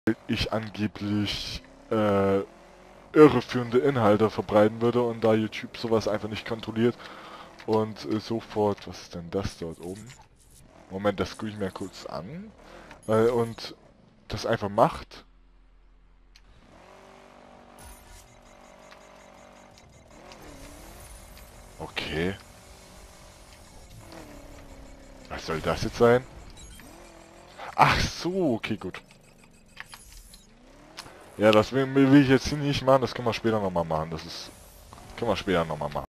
ich angeblich irreführende Inhalte verbreiten würde und da YouTube sowas einfach nicht kontrolliert und sofort, was ist denn das dort oben? Moment, das gucke ich mir kurz an und das einfach macht. Okay, was soll das jetzt sein? Ach so, okay, gut. Ja, das will ich jetzt hier nicht machen, das können wir später nochmal machen. Können wir später nochmal machen.